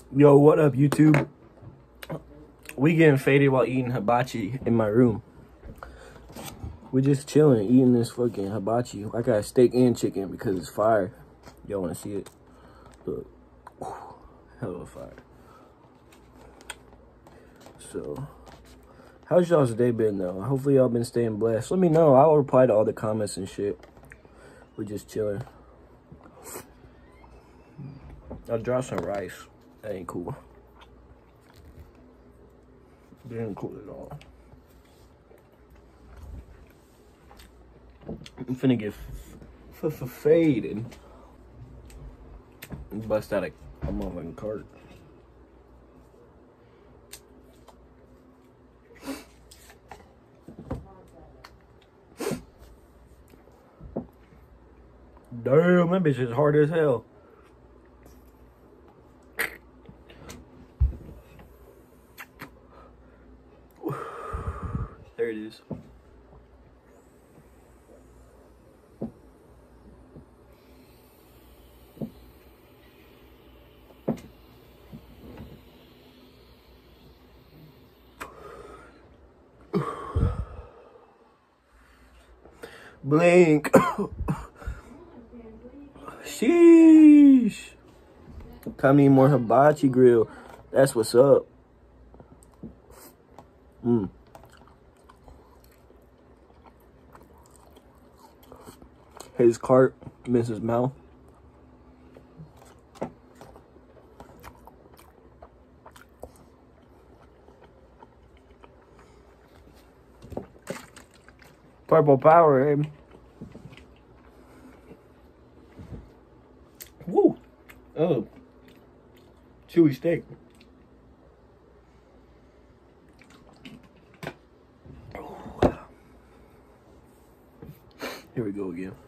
Yo, what up, YouTube? We getting faded while eating hibachi in my room. We just chilling, eating this fucking hibachi. I got steak and chicken because it's fire. Y'all wanna see it? Look. Hell of fire. So, how's y'all's day been though? Hopefully y'all been staying blessed. Let me know. I'll reply to all the comments and shit. We're just chilling. I'll drop some rice. That ain't cool. That ain't cool at all. I'm finna get faded. And bust out a motherfucking cart. Damn, that bitch is hard as hell. There it is. Blink. Sheesh. Time to eat more hibachi grill. That's what's up. His cart, Mrs. Mouth. Purple power, eh? Woo! Oh. Chewy steak. Here we go again.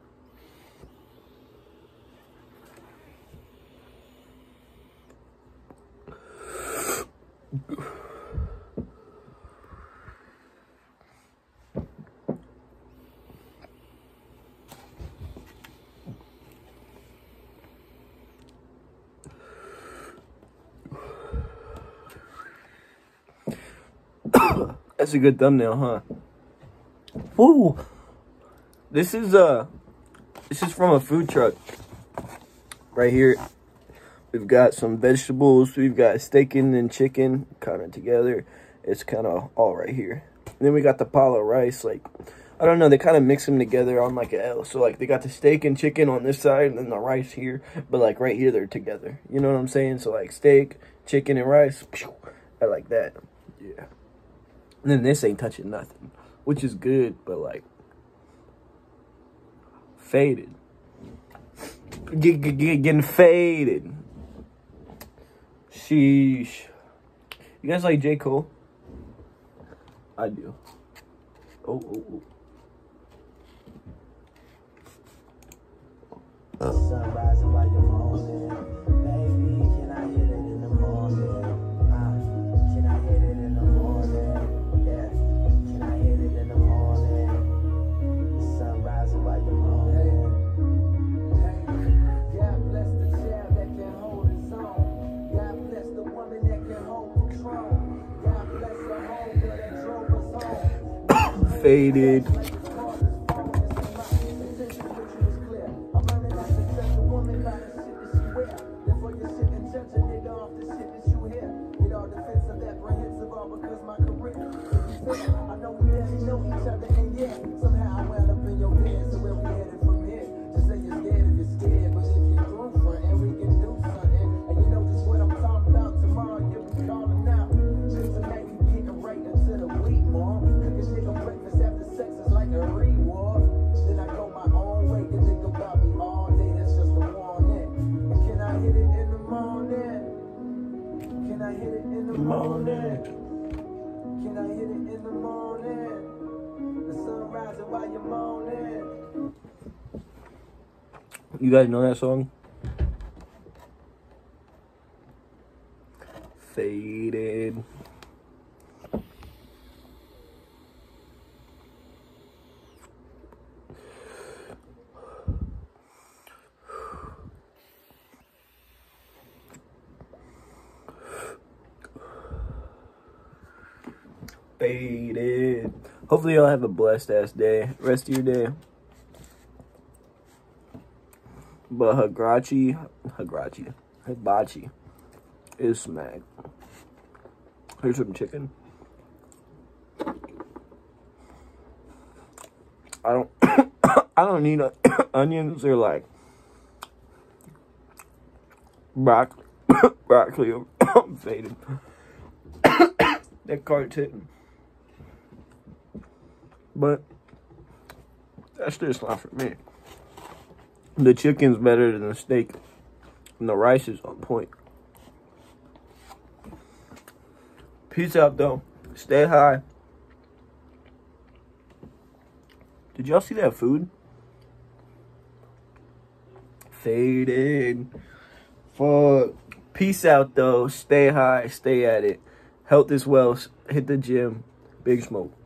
That's a good thumbnail, huh? Woo! This is from a food truck. Right here. We've got some vegetables. We've got steak and chicken kind of together. It's kind of all right here. And then we got the palo rice. Like, I don't know. They kind of mix them together on like a L. So, like, they got the steak and chicken on this side and then the rice here. But, like, right here, they're together. You know what I'm saying? So, like, steak, chicken, and rice. I like that. Yeah. And then this ain't touching nothing. Which is good, but, like, faded. Getting faded. Sheesh. You guys like J. Cole? I do. Oh. Sun rising while you're moaning. Baby, can I hit it in the morning? Can I hit it in the morning? Yeah. Can I hit it in the morning? The sun rising while you're moaning. Hey, God bless the child that can hold his own. God bless the woman that can hold control. God bless the homegirl that drove us home. Faded. I know we barely know each other, and yeah, somehow I wound up in your bed. So where we headed from here? Just say you're scared if you're scared, but if you're through front and we can do something, and you know just what I'm talking about. Tomorrow you'll be calling out. Cause tonight we getting right into the week, mom. Cooking nigga breakfast after sex is like a reward. Then I go my own way. You think about me all day, that's just a warning. And can I hit it in the morning? Can I hit it in the morning? Can I hit it in the morning? The sun rising while you're moaning. You guys know that song? Faded. Faded. Hopefully y'all have a blessed ass day. Rest of your day. But Hibachi is smack. Here's some chicken. I don't I don't need onions or like broccoli. I'm faded. That cart's hitting. But that's just not for me. The chicken's better than the steak. And the rice is on point. Peace out, though. Stay high. Did y'all see that food? Faded. Fuck. Peace out, though. Stay high. Stay at it. Health is wealth. Hit the gym. Big smoke.